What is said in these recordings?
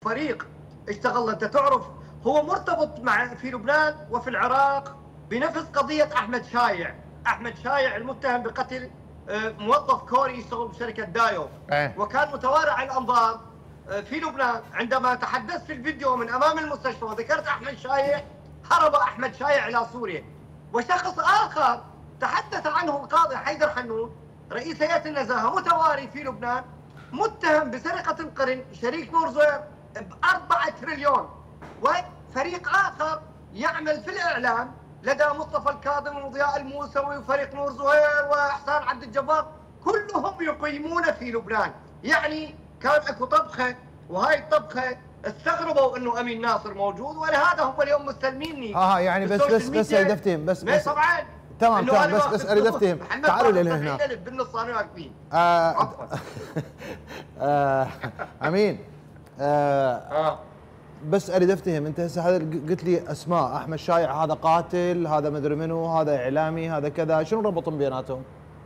فريق اشتغل. انت تعرف هو مرتبط في لبنان وفي العراق بنفس قضيه احمد شايع. احمد شايع المتهم بقتل موظف كوري يشتغل بشركه دايو، وكان متوارع الانظار في لبنان. عندما تحدثت في الفيديو من امام المستشفى وذكرت احمد شايع، هرب احمد شايع الى سوريا. وشخص اخر تحدث عنه القاضي حيدر حنون رئيس هيئه النزاهه متواري في لبنان، متهم بسرقه القرن، شريك نور زهير ب4 تريليون. وفريق اخر يعمل في الاعلام لدى مصطفى الكاظم وضياء الموسوي وفريق نور زهير واحسان عبد الجبار، كلهم يقيمون في لبنان. يعني كان اكو طبخه، وهاي الطبخه استغربوا انه امين ناصر موجود، ولهذا هم اليوم مستلميني. يعني بس اريد افتهم بس طبعا تمام بس اريد افتهم. تعالوا لي هنا بالنص انا واقفين. امين بس اريد افتهم. انت هسه هذا قلت لي اسماء، احمد شايع هذا قاتل، هذا مدري منو، هذا اعلامي، هذا كذا، شنو ربطهم بيناتهم؟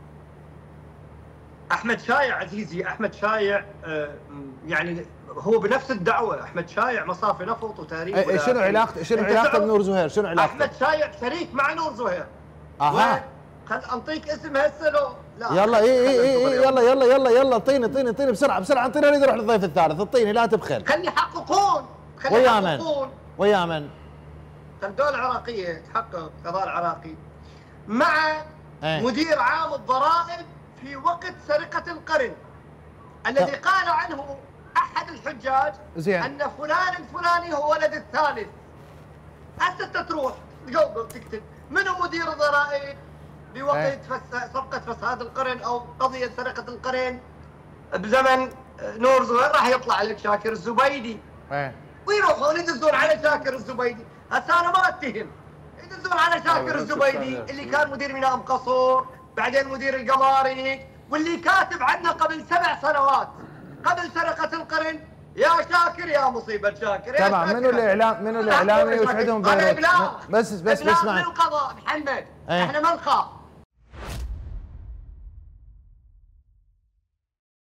احمد شايع عزيزي، احمد شايع يعني هو بنفس الدعوه. احمد شايع مصافي نفط وتاريخ. شنو علاقته بنور زهير؟ شنو علاقته؟ احمد شايع شريك مع نور زهير. خل انطيك اسم هسه لو لا. يلا يلا اعطيني بسرعه اعطيني، اريد اروح للضيف الثالث، اعطيني لا تبخل. خلي يحققون. ويا من؟ الدولة العراقية تحقق قضاء العراقي مع مدير عام الضرائب في وقت سرقة القرن، الذي قال عنه أحد الحجاج أن فلان الفلاني هو ولد الثالث. هسه تروح تقوقل تكتب منو مدير الضرائب بوقت صفقة فساد القرن أو قضية سرقة القرن بزمن نور زهير، راح يطلع لك شاكر الزبيدي. ويروحون يدزون على شاكر الزبيدي. هسه أنا ما أتهم، يدزون على شاكر الزبيدي اللي كان مدير ميناء قصور، بعدين مدير القماري، واللي كاتب عنه قبل 7 سنوات قبل سرقة القرن. يا شاكر يا مصيبة شاكر. طبعا منو الاعلامي وشهدهم بس اسمعني. من القضاء محمد، احنا ما نخاف.